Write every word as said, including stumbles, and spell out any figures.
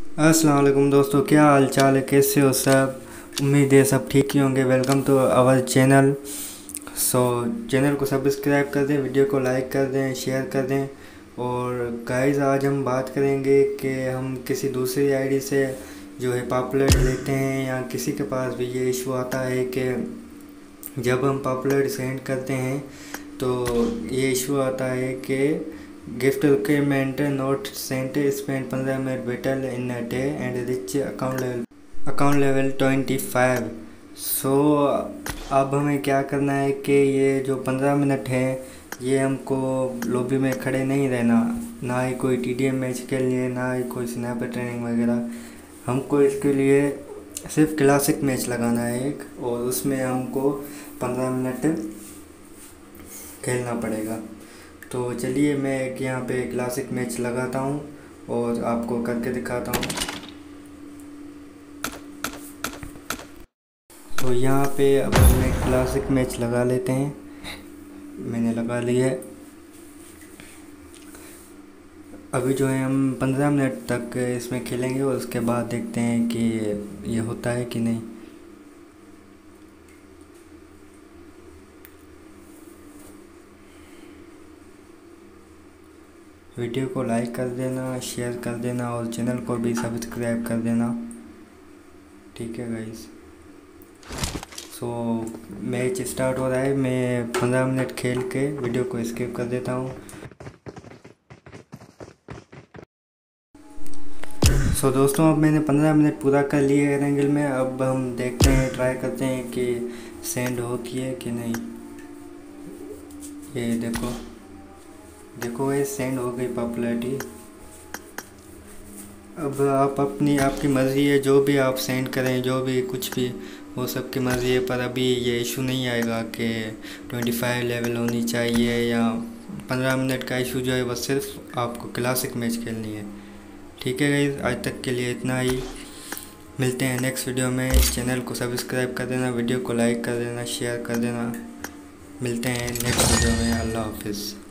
अस्सलाम वालेकुम दोस्तों, क्या हाल चाल है? कैसे हो सब? उम्मीद है सब ठीक ही होंगे। Welcome to our channel. So channel को सब्सक्राइब कर दें, वीडियो को लाइक कर दें, शेयर कर दें। और गाइस, आज हम बात करेंगे कि हम किसी दूसरी आईडी से जो है पॉपुलर लेते हैं या किसी के पास भी ये इशू आता है कि जब हम पॉपुलर सेंड करते हैं तो ये इशू आता है कि gift requirement not sent spend पंद्रह minute better in a day and reach account level account level twenty five. So अब हमें क्या करना है कि ये जो पंद्रह मिनट है ये हमको लॉबी में खड़े नहीं रहना, ना ही कोई टी डी एम मैच के लिए, ना ही कोई स्नैपर ट्रेनिंग वगैरह। हमको इसके लिए सिर्फ क्लासिक मैच लगाना है एक, और उसमें हमको पंद्रह मिनट खेलना पड़ेगा। तो चलिए मैं एक यहाँ पे क्लासिक मैच लगाता हूँ और आपको करके दिखाता हूँ। तो यहाँ पे अब हम एक क्लासिक मैच लगा लेते हैं। मैंने लगा लिया है। अभी जो है हम पंद्रह मिनट तक इसमें खेलेंगे और उसके बाद देखते हैं कि ये होता है कि नहीं। वीडियो को लाइक कर देना, शेयर कर देना और चैनल को भी सब्सक्राइब कर देना। ठीक है गाइस। सो मैच स्टार्ट हो रहा है। मैं पंद्रह मिनट खेल के वीडियो को स्किप कर देता हूँ। सो so, दोस्तों अब मैंने पंद्रह मिनट पूरा कर लिए है एंगल में। अब हम देखते हैं, ट्राई करते हैं कि सेंड होती है कि नहीं। ये देखो देखो ये सेंड हो गई पॉपुलैरिटी। अब आप अपनी आपकी मर्ज़ी है, जो भी आप सेंड करें, जो भी कुछ भी वो सबकी मर्ज़ी है। पर अभी ये इशू नहीं आएगा कि पच्चीस लेवल होनी चाहिए या पंद्रह मिनट का इशू जो है बस सिर्फ आपको क्लासिक मैच खेलनी है। ठीक है गाइस, आज तक के लिए इतना ही। मिलते हैं नेक्स्ट वीडियो में। चैनल को सब्सक्राइब कर देना, वीडियो को लाइक कर देना, शेयर कर देना। मिलते हैं नेक्स्ट वीडियो में। अल्लाह हाफिज़।